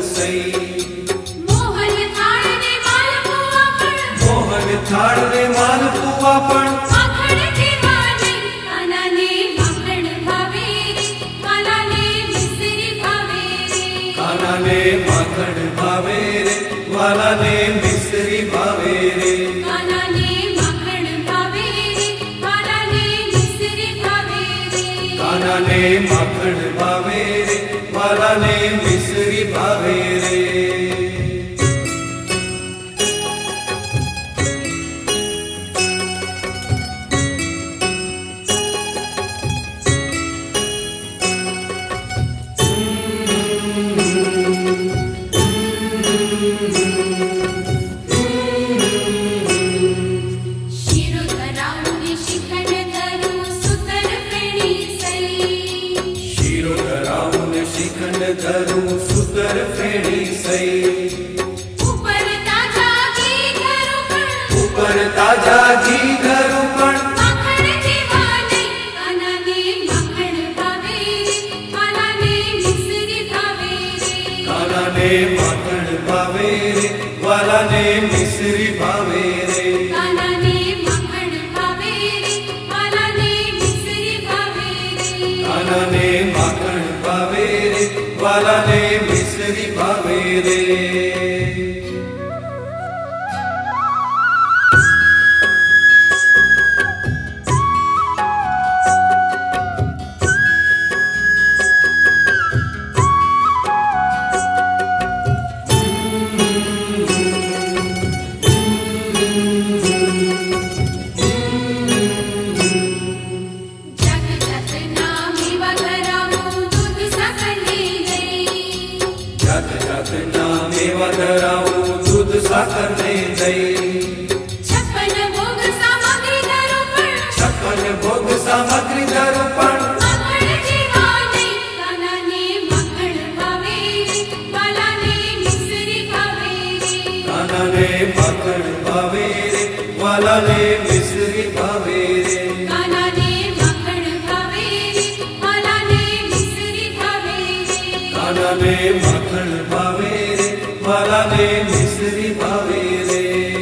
सई। मोहन थाळ ने मालपुआ पण, मोहन थाळ ने मालपुआ पण, माखण ठेवाने कानाने माखण भावे रे, वालाने मिसरी भावे रे। कानाने माखण भावे रे, वालाने मिसरी भावे रे। कानाने माखण भावे रे, वालाने मिसरी भावे रे। कानाने माखण भावे रे, वालाने मिसरी भावे रे। शिरोधराउने शिखण धरू सुतर फेणी सई। शिरोधराऊन शिखंड धरू सुतर फेणी सई। ऊपर ताजा घी धरू पण, ऊपर ताजा घी धरू पण, माखण ठेवाने कानाने माखण भावे रे, वालाने मिसरी भावे रे। कानाने माखण भावे रे, वालाने मिसरी भावे रे। कानाने माखण भावे रे, वालाने मिसरी भावे रे। कानाने माखण भावे रे, वालाने मिसरी भावे रे। जात जातना मेवा धरावूं दूध साखरने दई। जात जातना मेवा धरावूं दूध साखरने दई। छप्पन भोग सामग्री धरू पण, छप्पन भोग सामग्री धरू पण, माखण ठेवाने कानाने माखण भावे रे, वालाने मिसरी भावे रे। कानाने माखण भावे रे, वालाने मिसरी भावे रे। कानाने माखण भावे रे, वालाने मिसरी भावे रे। कानाने माखण भावे रे, वालाने मिसरी भावे रे।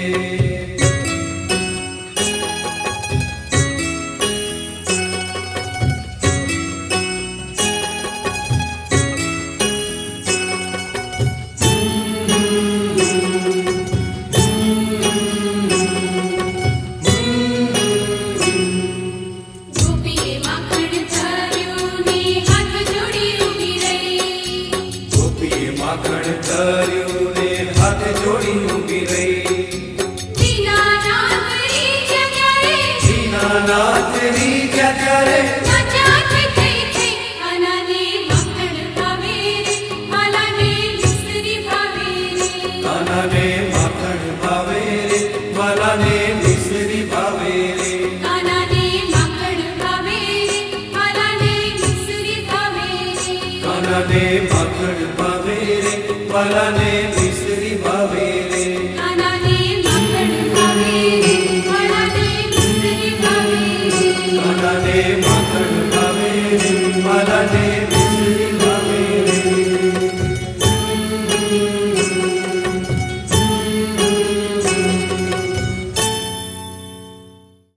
गोपीए माखण धर्યું ને હાથ જોડી ઊભી રહી। गोपीए माखण धर्યું ने हाथ जोड़ी ઊભી રહી। દીનાનાથ રીઝ્યા ત્યારે, दीनानाथ રીઝ્યા ત્યારે, નાચાથ થઈ થઈ કાનાને માખણ ભાવે રે, વાલાને મિસરી ભાવે રે। કાનાને માખણ ભાવે રે, વાલાને મિસરી ભાવે રે। કાનાને માખણ ભાવે રે, વાલાને મિસરી ભાવે રે। કાનાને માખણ ભાવે રે, વાલાને મિસરી ભાવે રે।